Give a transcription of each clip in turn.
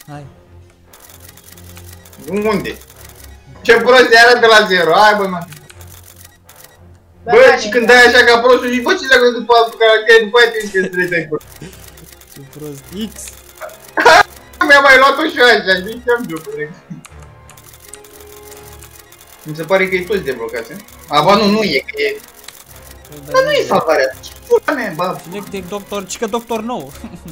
Hai. Unde? Ce prost arată de la 0, hai bă, mă. Bă, și când dai așa ca prostul, zici, bă, ce leagă după caractere, după aia te zici că îți dai prost. Ce prost, X. Mi-a mai luat-o și eu așa, zici, am jocuri. Mi se pare că e toți deblocați, a? Ba nu e, că e... Dar nu e salvarea, ce pula mea, bă. Electric Doctor, cică Doctor nou.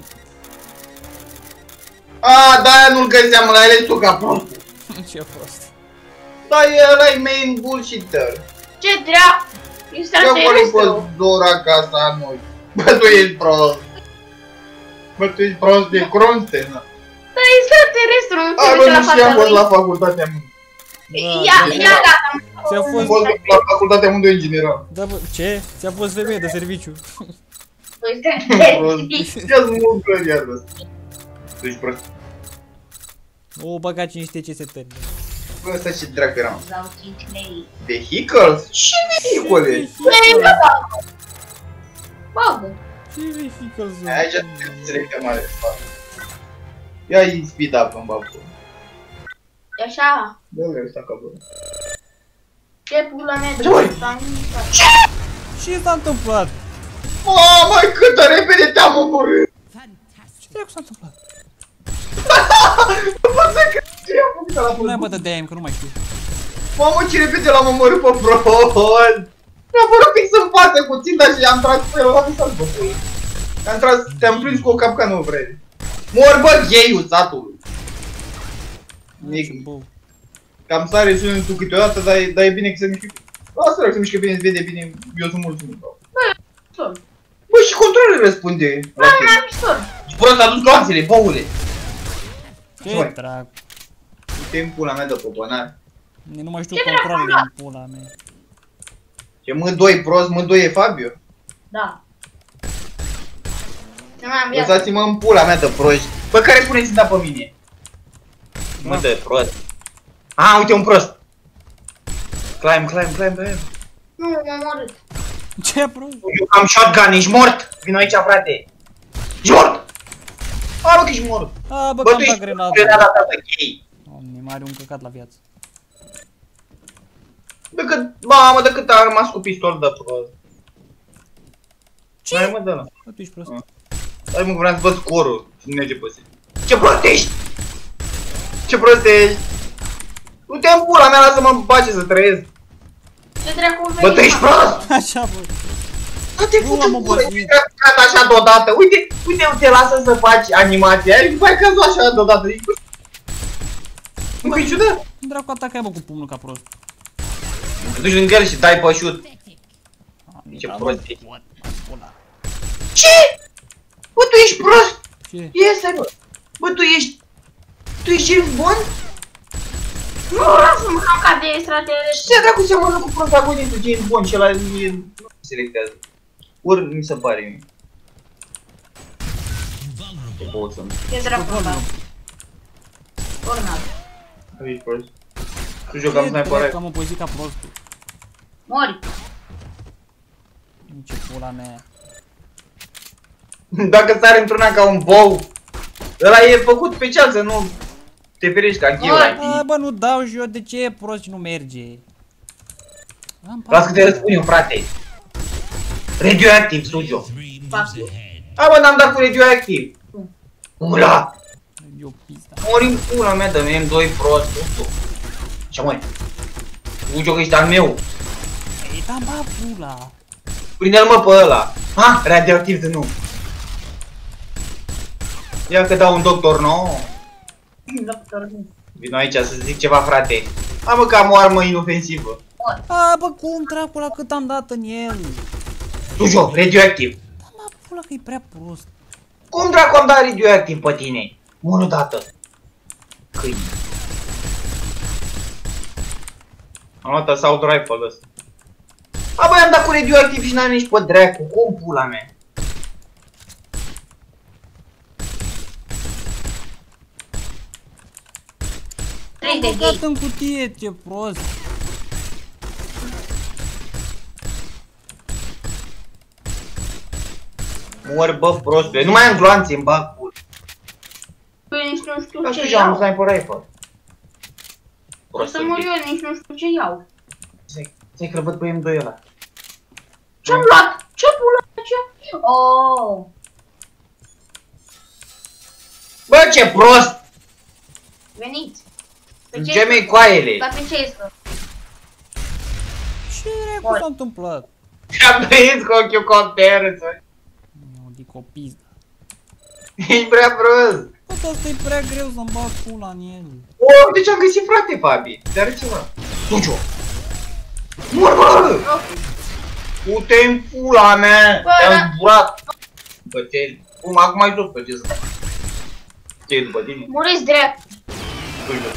A, da, nu-l găseam, l-ai ales tu ca prostul. Ce prost. Da, ăla-i main bullshitter. Ce drea? Extraterestru. Dora casa noi. Bă, tu ești prost. Bă, tu ești prost de Kronstein. Da, extraterestru, nu te A, bă, uiți la nu știu, am fața fost lui. la facultatea mea. Ia, gata. Ți-a Am fost... fost la facultatea unde în general. Da, bă, ce? Ți-a fost femeie de serviciu. Prost. Ia-ți mult iar ăsta. Tu ești prost. O, băga 5 TC-setări. Bă, ăsta ce dracu era? Dau 5 lei. Vehicles? Ce vehicule? Lei, gata. Bagă. Ce vehicles? Aici te selectă mare. Ia-i speed up în babul. E așa. Dă-le ăsta ca bă. Ce pula mea de Ce s-a întâmplat? Mamă, cât de repede te-am omorât! Ce dracu s-a întâmplat? Nu pot să cred ce am făcut la Nu mai pădure. bătă de-aia, că nu mai știu. Mamă, ce repede l-am omorât pe prost! Mi-a apărut fix în față cu ținta și am tras pe el, l-am lăsat, bă, pui. Te-am tras, te-am prins cu o capcană, frate. Mor, bă, gay-ul satului! Nic. Bă, Cam sare sunetul câteodată, dar e bine că se mișcă. Lasă rog, se mișcă bine, se vede bine, eu sunt mulțumit. Bă, și controlul răspunde. Bă, mi-am pistol. Și prost a dus gloanțele, băule. ce dracu? Uite în pula mea de popănar. Nu mai știu controlele în pula mea. Ce M2 prost, M2 e Fabio? Da. Nu mai am viață. Lăsați-mă în pula mea de proști. Bă, care puneți da pe mine? Mă, de prost. A, uite un prost. Climb. Nu, m-am omorât. Ce prost? Eu am shotgun, ești mort? Vino aici, frate. Ești mort? A, bă, că ești mort. A, bă, Bă, că tu am dat ești grenada. grenada ta de gay. Doamne, mai are un căcat la viață. Bă, că, mamă, de cât a rămas cu pistol de prost. Ce? Hai, mă, dă-l. Bă, tu ești prost. Hai, mă, vreau să văd scorul. Și nu merge pe zi. Ce prost ești? Ce prost ești? Du-te în pula mea, lasă-mă în pace să trăiesc. Ce dracu Bă, tu ești prost? Așa, bă. Da-te Nu fut am în gură, obosit. ești dat așa deodată. Uite, te lasă să faci animația aia și după aia căzu așa deodată. Nu că e ciudat. Dracu, atacai, bă, cu pumnul ca prost. Te duci lângă el și dai pe șut. Ce Da, prost bă, ești. what? Pula. Ce? Bă, tu ești prost? Ce? E serios. Bă, tu ești James Bond? Nu vreau să mă ca de extraterestru. Ce dracu seamănă cu protagonistul James Bond și ăla nu selectează. Ori mi se pare mie. Ce pot să-mi... Ce dracu ăla? Tornado. Ești prost. Tu jocam sniper. Am oposit ca prostul. Mori. Ce pula mea. Dacă sari într-una ca un bou, ăla e făcut special să nu te ferești ca ghiul. A, bă, nu dau și eu, de ce e prost și nu merge? Las că te răspund eu, frate. Radioactiv, Sujo. Fac. A, bă, n-am dat cu radioactiv. Ula! Eu pista. Mori în pula mea, dă-mi M2 prost. Ce măi? Sujo că ești al meu. Ei, da, bă, pula. Prinde-l mă pe ăla. Ha? Radioactiv de nu. Ia că dau un doctor nou. Doctor. Vino aici să zic ceva, frate. Am mă că am o armă inofensivă. A, bă, cum dracu la cât am dat în el? Sujo, radioactiv. Da, mă, pula că e prea prost. Cum dracu am dat radioactiv pe tine? Mă, nu dată. Câini. Am luat assault rifle ăsta. A, băi, am dat cu radioactiv și n-am nici pe dracu. Cum pula mea? Am băgat în cutie, ce prost. Mor, bă, prostule. Nu mai am gloanțe, îmi bag pula. Tu ești nu știu Ca ce și am iau. sniper rifle. O să mor eu, nici nu știu ce iau. Ți-ai că-l văd pe M2 ăla. Ce-am luat? Ce pula ce? Oh. Bă, ce prost! Veniți. Ce-mi coaiele? Dar pe ce este? Ce recu s-a întâmplat? Te-am prins cu ochiul copterță. Nu, dic o pizdă. Ești prea prost. Bă, asta e prea greu să-mi bag pula în el. O, deci am găsit, frate, Fabi. Te are ceva. Duci-o. Mor, bă! Du-te în pula mea! Bă, Te-am burat! Bă, ce... Cum, acum ai tot pe ce să... Ce e după tine? Muriți drept. Uite.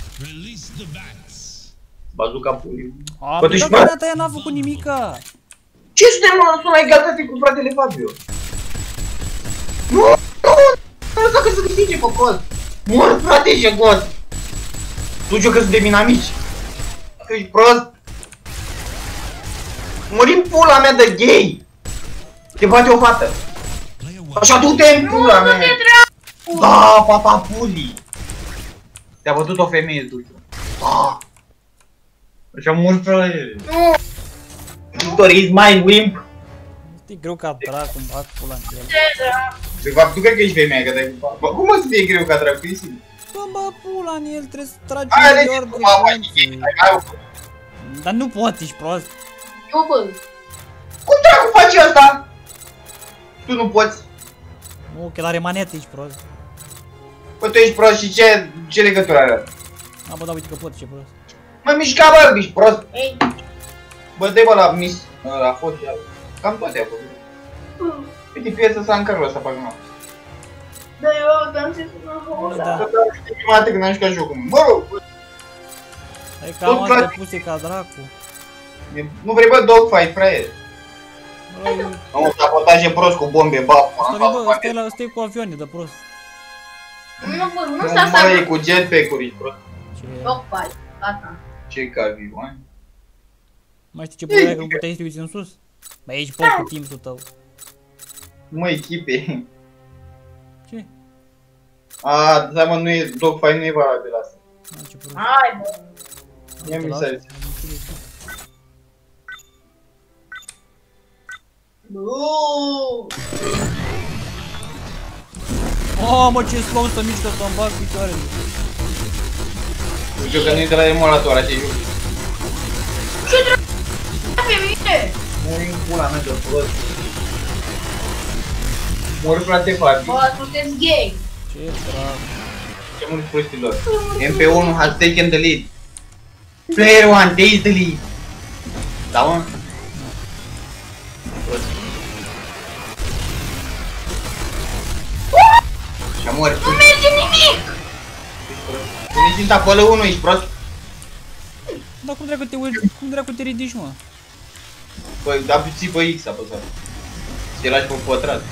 Bazuca pulii. A, Bă, bă, deci, dar ta ea n-a făcut nimica. Ce suntem, mă, sunt la egalitate cu fratele Fabio? Nu, nu, nu lăsa că să câștige pe cost. Mor, frate, ce cost. Du-ți-o că suntem inamici. Că ești prost. Murim pula mea de gay. Te bate o fată. Așa du-te în pula mea. Da, papa pulii. Te-a bătut o femeie, du-te. Da. Așa mult frate. Nu. Victor is mine, wimp. E greu ca dracu, îmi bag pula în el. De fapt, tu cred că ești femeia, că te-ai... Bă, cum o să fie greu ca dracu? E simplu. Bă-mi bag pula în el, trebuie să tragi Hai, un deci, miliard de cum am mai lanțe. hai, Dar nu poți, ești prost. Eu bă. cum dracu faci asta? Tu nu poți. Nu, că la remanete ești prost. Bă, tu ești prost și ce legătură are? A, bă, da, uite că pot, ce prost. Mă mișca, bă, ești prost. Ei. Bă, dă-i bă la mis... La fost, cam toate a făcut. Uite, piesă s-a încarcat ăsta, fac numai. Da, eu dansez în Da. hola. Prima dată când am jucat jocul, mă rog, bă, Hai că am astea puse ca dracu. nu vrei, bă, dogfight, fraier? Băi, Nu, sabotaje prost cu bombe, bă, ăsta e cu avioane de prost. Nu, bă, nu nu, s-a mă, e salvat. cu jetpack-uri, ești prost. Ce... Dogfight. Gata. Ce ca avioane? Mai știi ce pula e că nu puteai să te uiți în sus? Băi, ești pot cu teamsul tău. Mă, echipe. Ce? A, da, mă, nu e, dogfight nu e valabil asta. A, ce prost. Hai, bă. Ia mi se zice. Nu. Mamă, ce slow să mișcă să-mi bag picioarele. Știu că nu e de la emulator, așa e joc. Ce dracu pe mine? Mori în pula mea de prost. Mori, frate, Fabi. Bă, sunteți gay. Ce dracu. Ce mori prostilor. MP1 has taken the lead. Player 1 takes the lead. Da, mă? Prost. Și-a mori. Nu merge nimic. Tu nici în acolo 1, ești prost? Dar cum dracu te uiți, cum dracu te ridici, mă? Băi, da, ții pe X apăsat. Și lași pe pătrat.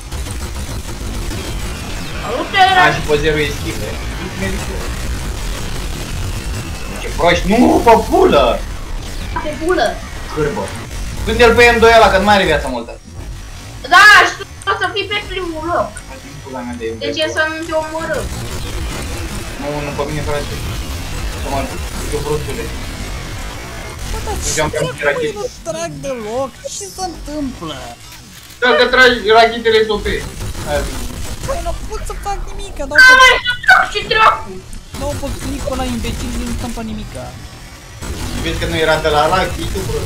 Salutare. A, și pe 0 e schifă. Ce proști, nu, pe pulă! Pe bulă. Cârbă. Când el pe M2 ăla, că nu mai are viața multă. Da, și tu o să fii pe primul loc. Pula mea de M2. De ce să nu te omorâm? Nu, pe mine, frate. Să mă duc, eu prostule. Bă, dar ce Eu am dracu, cam măi, nu trag deloc? Ce se întâmplă? Dacă tragi rachitele SOP. Băi, nu pot să fac nimica, dau Ai, ce dracu? pe click ăla imbecil și nu întâmplă nimica. Vezi că nu era de la ăla, chii tu, bro.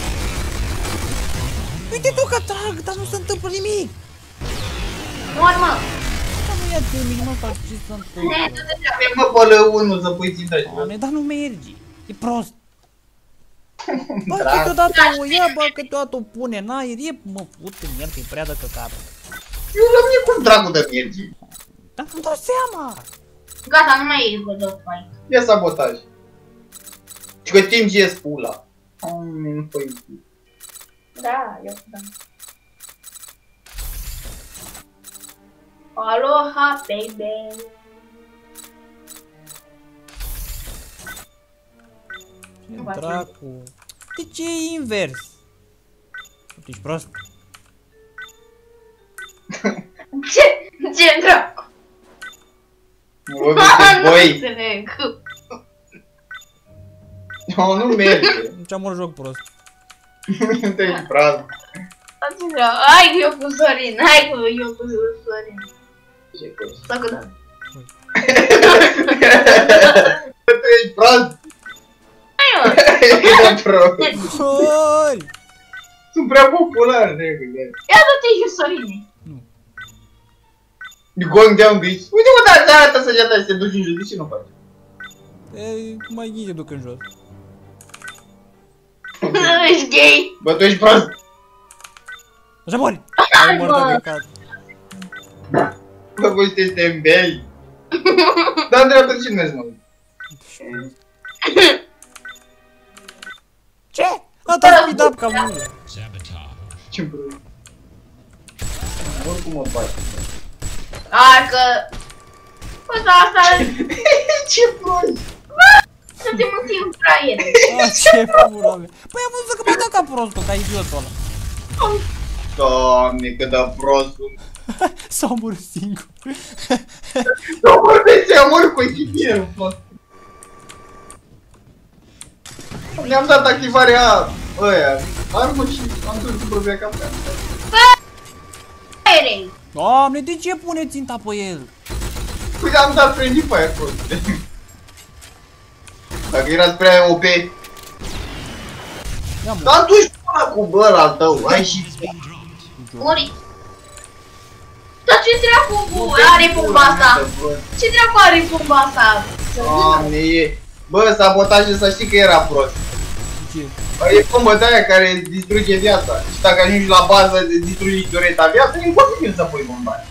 Uite tu că trag, dar nu se întâmplă nimic. Mor, mă. Dar nu ia de nimic, nu fac ce se întâmplă. Ne, du-te dracu. Mă, pe L1 să pui ținta și Doamne, dar nu merge. E prost. Bă, Drag. câteodată o ia, bă, câteodată o pune în aer, e, mă, fut în el că e prea de căcat. Eu la mine cum dracu de merge. Dar nu-mi dau seama. Gata, nu mai e cu dogfight. Ia sabotaj. Și că timp ce ies pula. Nu păi. Da, eu da. Aloha, baby. Ce dracu. De ce e invers? Tu ești prost? Ce dracu? Bă, vedeți, Nu băi. înțeleg. Nu, nu merge. Ce am un joc prost. Te-ai praz. Hai că eu cu Sorin, hai că eu cu Sorin. Ce cost? Sau cu Dan. Tu ești praz. Hai mă. E de pro. Oi! Sunt prea popular, negru. Ia dă-te și Sorine. You going down this? Uite mă, dar arată săgeata și te duci în jos, de ce nu faci? E, mai ghii te duc în jos. Ești gay. Bă, tu ești prost. Așa mori! Hai, Mor mă. de căcat. Bă, voi sunteți tembei. Dar în dreapta de ce nu mergi, mă? Ce? Ata speed up ca mine. Ce prost. Oricum mă bagi. Hai că... Bă, dar asta... Ce prost. Să te mântim fraiere. Ce pula mea. Păi am văzut că mă dă ca prostul, ca idiotul ăla. Doamne, cât de prost sunt. S-a omorât singur. Nu vorbește, amor cu echipierul, prost. Mi-am dat activarea ăia. Armă și am dus cu propria capcană. Fraiere. Doamne, de ce pune ținta pe el? Uite, am dat friendly fire, prost. Dacă erați prea OP. Ia mă. Dar du-și până cu bă al tău, ai și... Mori. Dar ce dracu are bomba asta? Ce dracu are bomba asta? Doamne, e... Bă, sabotajul să știi că era prost. Ce? E bombă de aia care distruge viața. Și dacă ajungi la bază, distrugi dureta viața, e imposibil să pui bomba aia.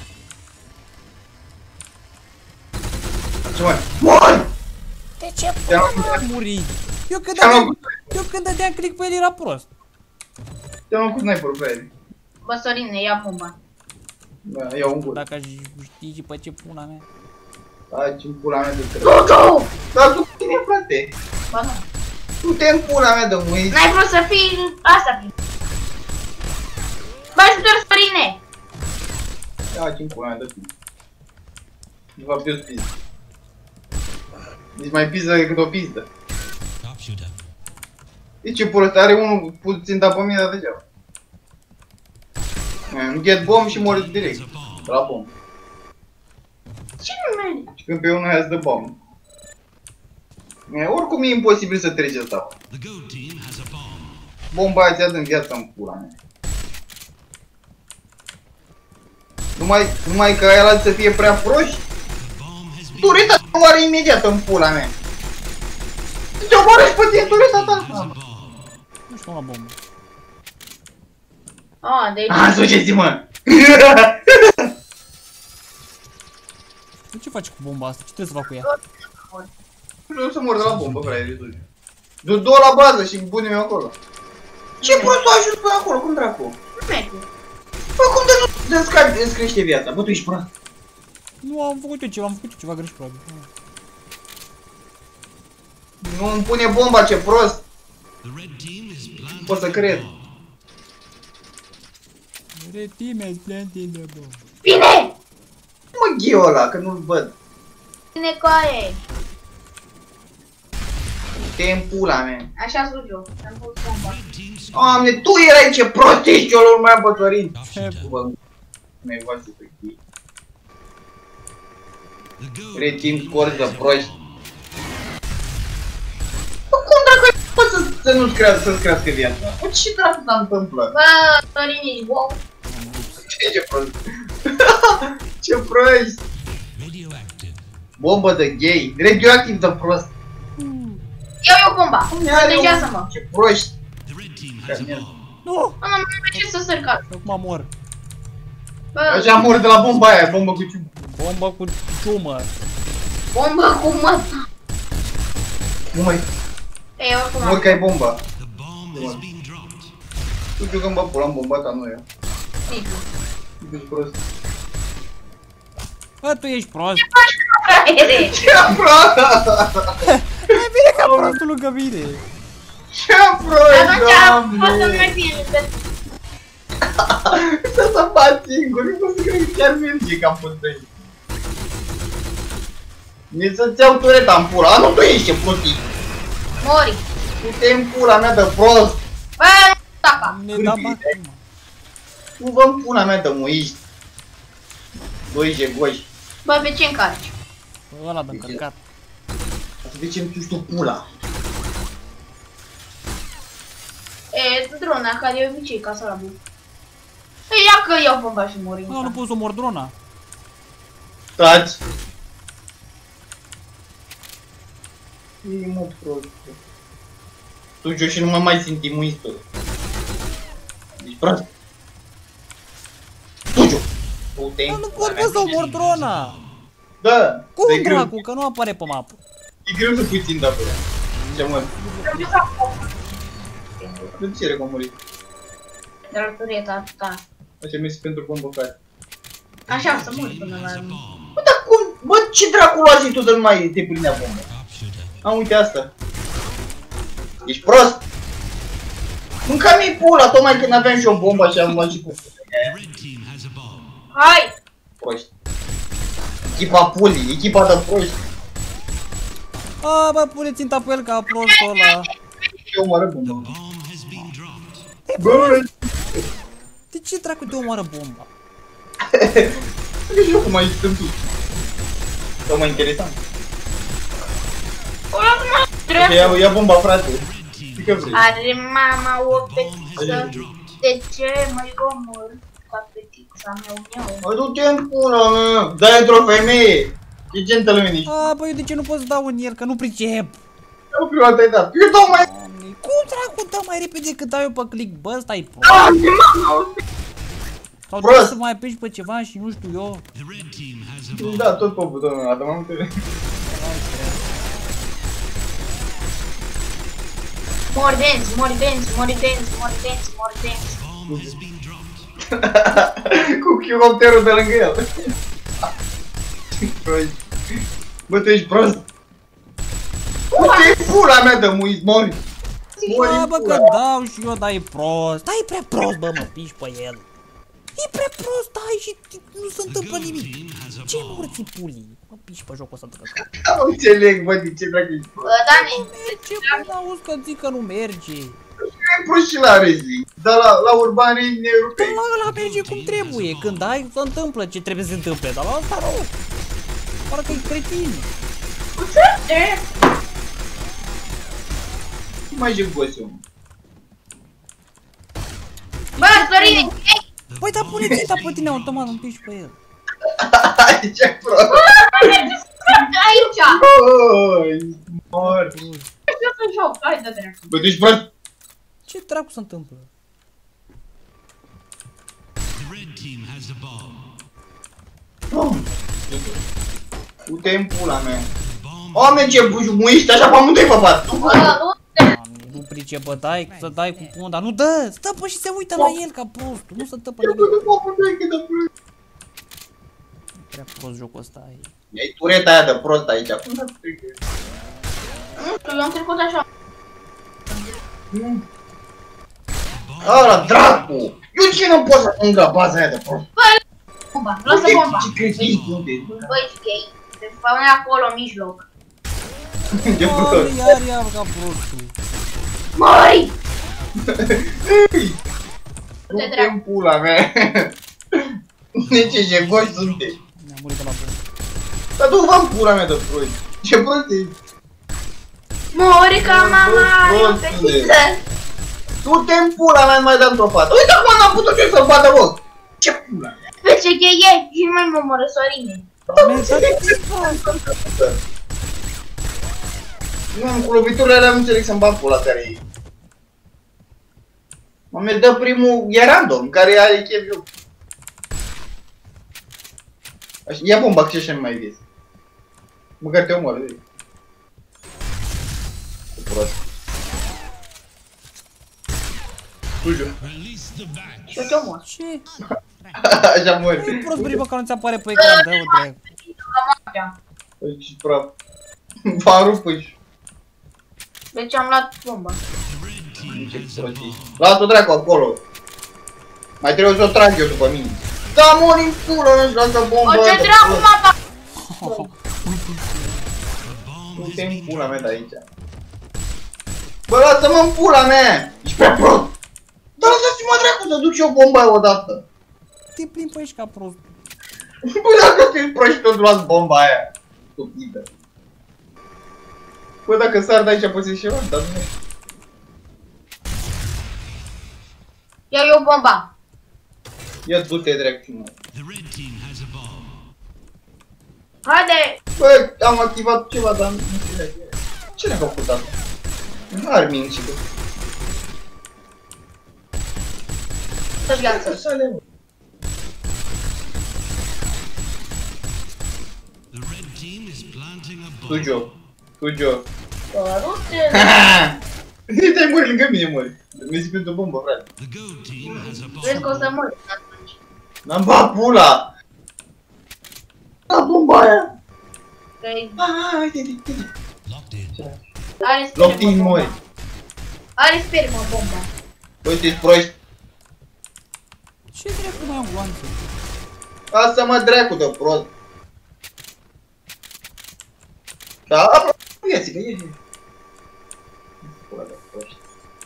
Ce mai? Mori! De ce pula mea a murit? Eu când dădeam click pe el era prost. Te-am luat cu sniper-ul pe el. Bă, Sorine, ia bomba. Da, iau un gură. Dacă aș ști pe ce pula mea. Ai, ce-mi pula mea de trebuie. Tu! Dar tu cu tine, frate. Bă, nu. Tu te-mi pula mea de mâini. N-ai vrut să fii asta fi. Bă, ajutor, Sorine! Ia, ce-mi pula mea de tine. De fapt, eu-s pizdă. Ești mai pizdă decât o pizdă. E ce prost, are unul puțin da pe mine, dar degeaba. Îmi get bomb și mori direct. La bomb. Ce nu merge? Și când pe unul has the bomb. Oricum e imposibil să treci asta. Bomba aia ți-a dă în viața în pula mea. Numai că aia să fie prea proști. Tureta te omoară imediat în pula mea. Te omoară și pe tine tureta ta. Nu știu la bombă. Ah, deci... Sugeți mă! Ce faci cu bomba asta? Ce trebuie să fac cu ea? Nu să mor de la bombă, fraiere. Du-o la bază și pune-mi acolo. Ce prost tu ajuns până acolo? Cum dracu? Nu merge. Bă, cum de nu îți crește viața? Bă, tu ești prost. Nu am făcut eu ceva, am făcut eu ceva greșit probabil. Nu îmi pune bomba, ce prost. Nu pot să cred. Red team has planted the bomb. Bine! Mă ghio ăla, că nu-l văd. Bine coaie! Te în pula mea. Așa sunt eu. Am pus bomba. Doamne, tu erai ce prost ești, eu l-am mai apătorit. Ce Bă, mi-ai voie să te chii. Red team score de proști. Bă, cum dracu poți să nu-ți crească viața? Bă, ce dracu s-a întâmplat? Bă, Sorin, ești wow. Ce prost. Ce prost. Bombă de gay. Radioactiv de prost. Iau eu bomba. Protejează-mă. Ce proști. Nu! Mama, nu merge să sărcat. Acum mor. Bă, Așa mor de la bomba aia, bombă cu ciumă. Bomba cu ciumă. bomba cu măta. Nu mai Ei, oricum mor am. că ai bomba. Tu știu că îmi bă pula în bomba ta, nu eu. Nici. Tu ești prost. Bă, tu ești prost. Fraiere! Ce prost! E bine ca prostul lângă mine. Ce prost, Atunci poți să doamne! mergi bine. Să bat singur, nu pot să cred că chiar merge ca puțin. Mi să-ți iau tureta în pula. Nu, tu ești, ce prostii. Mori. Du-te în pula mea de prost. Bă, taca. Ne da bac. Tu vă în pula mea de muiști. Doi jegoși. Bă, pe ce încarci? Ăla de încărcat. Să zicem tu știu pula. E, drona, care e obicei, ca să la bun. E, ia că iau bomba și mori. Nu pot să omor drona. Taci. E mult prost. Tu joci și nu mă mai simți muistă. Ești prost. Tuciu. Nu pot să omor drona. Da. Cum dracu, că nu apare pe mapă. E greu să pui ținta pe ea. Ce mă? De ce re m-a murit? De la tureta ta. Așa mersi pentru bombă frate. Așa, să mori până la... Bă, dar cum? Bă, ce dracu luați și tu să nu mai te plinea bombă? Am uite asta. Ești prost? Mânca-mi pula, tocmai când aveam și o bombă și am luat și cu... Hai! Proști. Echipa pulii, echipa de proști. A, bă, pune ținta pe el ca prostul ăla. Și omoară bombă. Bă! De ce dracu te omoară bomba? E jocul mai stâmpit. Sau mai interesant. Ia bomba, frate. Are mama o fetiță. De ce mă omor ca fetița meu? Mă, du-te în pula mea. Dai într-o femeie. E gentleman ești. A, bă, eu de ce nu pot să dau în el, că nu pricep. Eu prima dată ai dat. Eu dau mai... Cum dracu dau mai repede decât dau eu pe click? Bă, stai prost. Sau trebuie să mai apeși pe ceva și nu știu eu. Da, tot pe butonul ăla, dar m-am întâlnit. Mori dance, mori dance, mori dance, mori dance, mori dance. Cu chirocopterul de lângă el. Bă, tu ești prost. Uite-i pula mea de muiți, mori. Bă, bă, că dau și eu, dar e prost. Dar e prea prost, bă, mă piși pe el. E prea prost, dai și nu se întâmplă nimic. Ce morți pulii? Mă piși pe jocul ăsta de căcat. Nu înțeleg, bă, de ce dracu ești prost. Bă, Dani, Ce bă, auzi că zic că nu merge. E prost și la Rezi, dar la urbanii europeni. Dar la ăla merge cum trebuie. Când ai, se întâmplă ce trebuie să se întâmple. Dar la ăsta nu. Parcă-i cretin. Mai jegos eu. bă, Sorine, Păi, dar pune ținta pe tine automat, nu piși pe el. Ce prost. aici. Oi, mor. Eu să joc, hai de dracu. Bă, tu ești prost. Ce dracu se întâmplă? Uite-i în pula mea. Oameni, ce muiști așa pe amândoi pe pat. Bă, nu Nu pricep, să dai cu punda, nu dă, stă pă și se uită la el ca prostul, nu se întâmplă nimic. Prea prost jocul ăsta e. E tureta aia de prost aici. Cum să strică? Nu știu, eu am trecut așa. Ala, dracu! Eu ce nu pot să ajung la baza aia de prost? Bomba, lasă bomba. Ce crezi tu? Bă, ești gay. Te spune acolo, în mijloc. Ce prost? Iar ia ca prostul. Măi! Du-te în pula mea. Ce jegoși sunteți. Ne-am murit de la bun. Dar du-vă în pula mea de prost. Ce prost ești? Mori ca mama, eu fetiță. Du-te în pula mea, nu mai dăm într-o fată. Uite acum n-am putut eu să-l bată, bă. Ce pula mea? Pe ce gay e? Și nu mai mă omoră Sorine. Nu, cu loviturile alea nu înțeleg să-mi bag pula care e. Mă mi dă primul, e random, care are chef eu. Așa, ia bomba, ce așa nu mai vezi. Măcar te omoară, de. Cu prost. Tuju. Și eu te omor. Ce? Așa mori. E prost băi, bă, că nu ți apare pe ecran, dă-o dracu. Păi și praf. V-a rupt păi. Deci am luat bomba. Ce prostii. Lasă-o dracu acolo. Mai trebuie să o trag eu după mine. Da, mori în pula, nu-și lasă bomba. O, ce aia de dracu prost. mapa? Nu Nu te în pula mea de aici. Bă, lasă-mă în pula mea! Ești prea prost! Dar lăsați-mă dracu să duc și eu bomba aia odată! Te plimbi pe aici ca prost. Bă, dacă te proști tot luați bomba aia! Stupidă! Bă, dacă sar de aici poți ieși ceva, dar nu. Iau eu bomba. Ia du-te dracu, mă. Haide! Bă, am activat ceva, dar nu știu. Ce ne-a făcut asta? Nu ar minci, bă. Să-și viață. Tujo. Tujo. Părute! Te-ai murit lângă mine, mori. Mi-ai zis pentru bombă, frate. Vezi că o să mori atunci. N-am bat pula! La bomba aia! Că-i... Uite. Are Locked spermă in, mori. bomba. Are spermă bomba. Uite-ți proști. Ce dracu mai am gloanțe? Lasă-mă dracu de prost. Da, ia-ți că e. Pula de proști.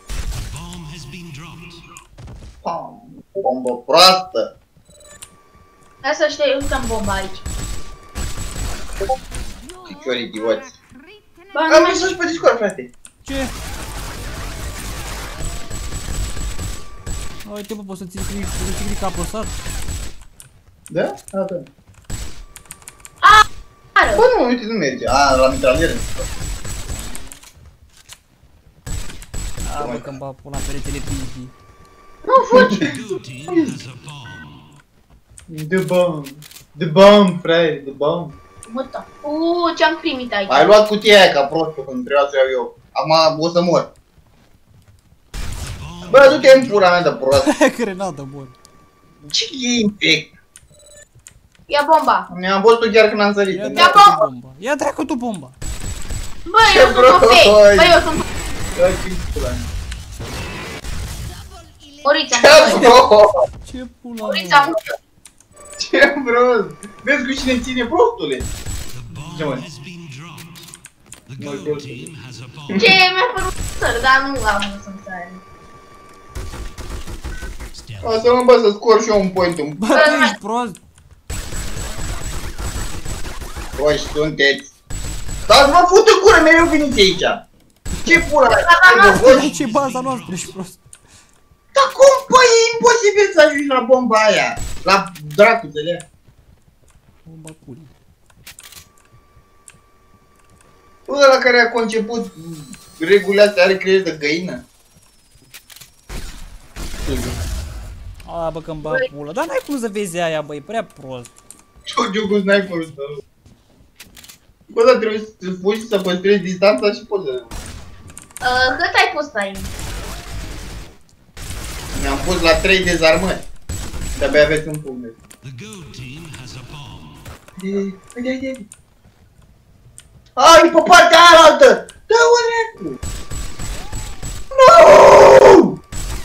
Pam, bombă proastă. Hai să știi, bomba aici. Piciori idioți. Bă, Am mesaj pe Discord, frate. Ce? Uite, bă, poți să ții click apăsat? Da? Da, da. Ară! Bă, nu, uite, nu merge. A, la mitralieră. A, bă, că-mi bag pula în peretele pizdi. Nu, fugi! The bomb. The bomb, frate, the bomb. Măta. Ce-am primit aici? Ai luat cutia aia ca prostul când trebuia să o iau eu. Acum o să mor. Bă, du-te în pula mea de prost. Grenadă, bun. Ce e infect? Ia bomba! Mi-am văzut chiar când am sărit. Ia Ia dracu bomba. tu bomba. Ia dracu tu bomba. Bă, Ce eu sunt prost! ok! Bă, eu sunt... Orița, Ce prost! Ce pula Orița, mea. Ce prost! Vezi cu cine ține prostule? Ce mă? ce mi-a părut săr, dar nu am să-mi sare. O să mă bă să scor și eu un point în Bă, tu ești prost. proști sunteți. Dar mă fut în gură, mereu veniți aici. Ce pula mea? Ce baza noastră, ești prost. Dar cum, bă, e imposibil să ajungi la bomba aia? La dracuțele. Bomba pulii. Ăla care a conceput regulile astea are creier de găină? A, bă, că-mi bag pula. Dar n-ai cum să vezi aia, bă, e prea prost. Joc cu sniperul tău. Bă, dar trebuie să fugi să păstrezi distanța și poți să... Cât ai pus aici? Mi-am pus la 3 dezarmări. De-abia aveți un pumn. Haide. Hai, pe partea alaltă! Dă-o, recu! Nu!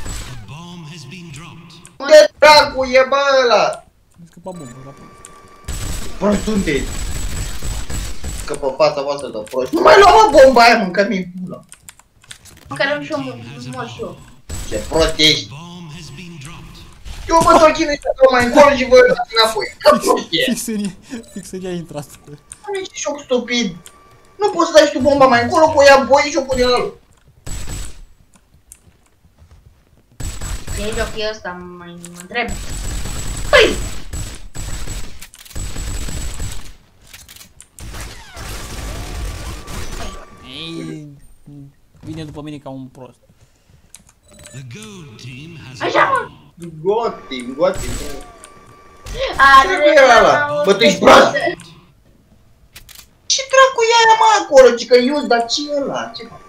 Unde dracu e, bă, ăla? Mi-a scăpat bomba, la prost. Prost sunteți! Că pe fața voastră de prost. Nu mai lua, mă, bomba aia, mânca-mi pula. Măcar am și eu mor și eu. Ce prost ești! Eu mă tot chinui să dau mai încolo și voi dați înapoi. Că prost e! Fix în ea a intrat. Doamne, ce șoc stupid! Nu poți să dai și tu bomba mai încolo, cu ea boi și o pune la loc. Ce joc e ăsta, mă întreb. Păi! Ei, vine după mine ca un prost. Așa, mă! Gotim. Are Ce e ăla? Bă, tu ești prost! Ce dracu e aia, mă, acolo? Ci că ius, dar ce e ăla? Ce fac?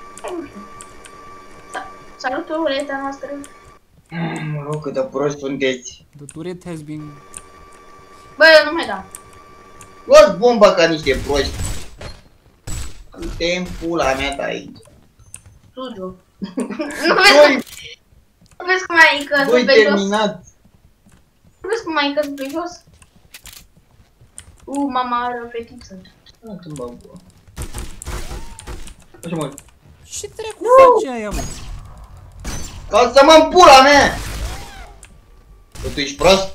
Salut, ureta noastră. Mă rog, cât de prost sunteți. The turret has been... Bă, eu nu mai dau. Luați bomba ca niște proști. Du-te în pula mea de aici. Studiu. Nu vezi cum ai căzut Doi pe jos? terminat. Nu vezi cum ai căzut pe jos? Mama are o fetiță. Nu te bag, bă. Așa mă. Ce trecu face aia, mă? Ca să mă pula mea! Bă, tu ești prost?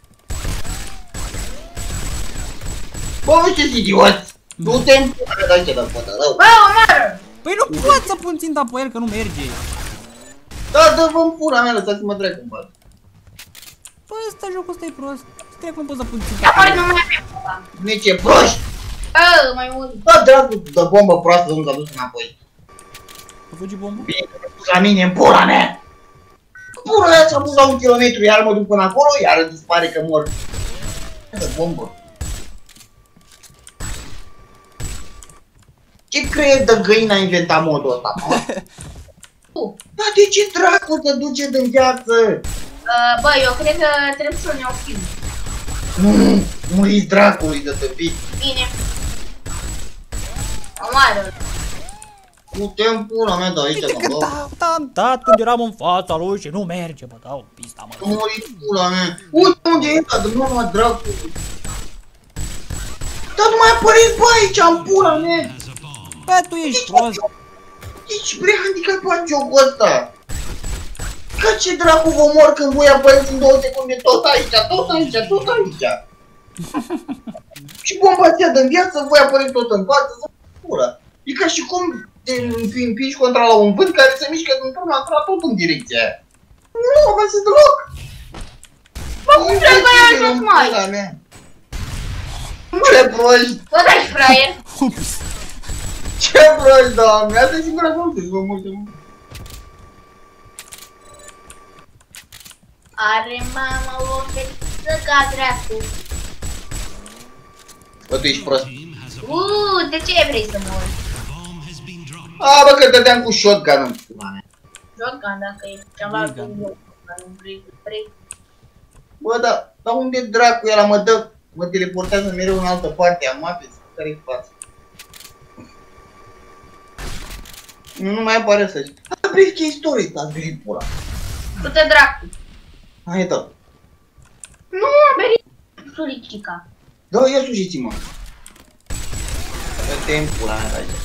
Bă, nu știu, idiot! Du-te în pula mea, dai ce dă poate rău. Bă, omoară! Păi nu poți să pun ținta pe el, că nu merge. Da, dă-vă în pula mea, lăsați-mă dracu în bă. Bă, ăsta jocul ăsta e prost. Ce trecu, nu poți să pun ținta Dar pe pare el. nu mai avem pula. Nici e proști! Bă, mai mult. Bă, dracu, dă bombă proastă, nu s-a dus înapoi. A fugit bombă? Bine că m-a pus la mine în pula mea! Pula mea s-a pus la 1 kilometru, iar mă duc până acolo, iar dispare că mor. Dă bombă. Ce creier de găină a inventat modul ăsta? Tu. Dar de ce dracu te duce din viață? Bă, eu cred că trebuie să ne oprim. Nu, muriți dracului de tăpit. Bine. Omoară. Du-te în pula mea de aici, Uite că mă. am dat când eram în fața lui și nu merge, bă, dau pista, mă. Muriți pula mea. Uite unde e ăsta, de mama dracului. Dar nu mai apăreți, bă, aici, în pula mea. Bă, tu ești prost. Ești prea handicapat jocul ăsta. Că ce dracu vă mor când voi apăreți în 2 secunde tot aici, tot aici, tot aici. Și bomba ți-a de viață, voi apăreți tot în față, să pula. E ca și cum te împingi contra la un vânt care se mișcă într-una tot în direcția aia. Nu aveți deloc. Bă, cum trebuie să ai ajuns mai? Ce proști! Bă, dai fraier. Ups. Ce proști, doamne! Asta e singura conteți, vă mulțumesc. Are mama o fetiță ca dracu. Bă, tu ești prost. De ce vrei să mori? A, bă, că dădeam cu shotgun-ul în pula mea. Shotgun, dacă e ceva cu Shotgun. nu vrei. Bă, dar unde dracu ăla mă dă? Mă teleportează mereu în altă parte a mapei, care-i față? Nu mai apare să zic. A, vrei că e story, ați venit pula. Du-te dracu. Hai, da. Nu, meri suricica. Da, ia sujiți-mă. Dă-te în pula mea de aici.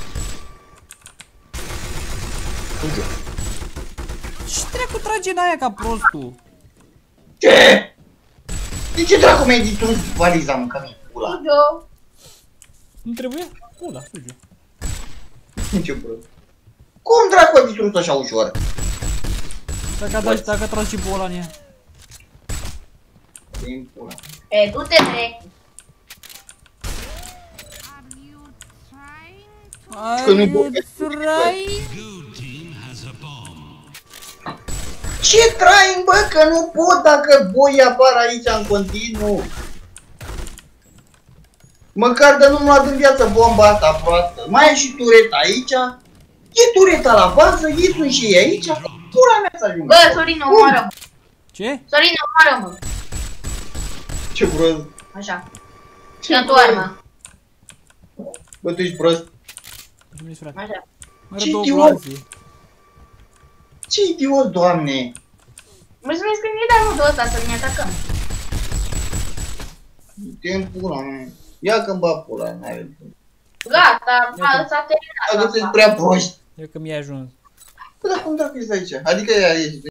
Fuge. Ce trecu trage în aia ca prostul? Ce? De ce dracu mi-ai distrus valiza, mă, ca mie pula? Fugi-o. Nu trebuie? Pula, fuge. Ce prost. Cum dracu a distrus așa ușor? Dacă tragi și bola în ea. Dă-i în pula. E, du-te dracu. Că nu-i Are bun. trai? Ce train, bă, că nu pot dacă voi apar aici în continuu. Măcar de nu-mi luat în viață bomba asta proastă. Mai e și tureta aici. E tureta la bază, ei sunt și ei aici. Pura mea să ajungă. Bă, Sorin, omoară-mă. Ce? Sorin, omoară-mă. Ce prost. Așa. Ia tu arma. Bă, tu ești prost. Mulțumesc, frate. Așa. Are Ce două idiot. gloanțe. Ce idiot, doamne. Mulțumesc că mi-ai dat modul ăsta să ne atacăm. Te în pula mea. Ia că-mi bag pula, n-are. Gata, s-a Dacă terminat. sunteți prea proști. Eu că mi-ai ajuns. Bă, dar cum dracu ești aici? Adică ea ești.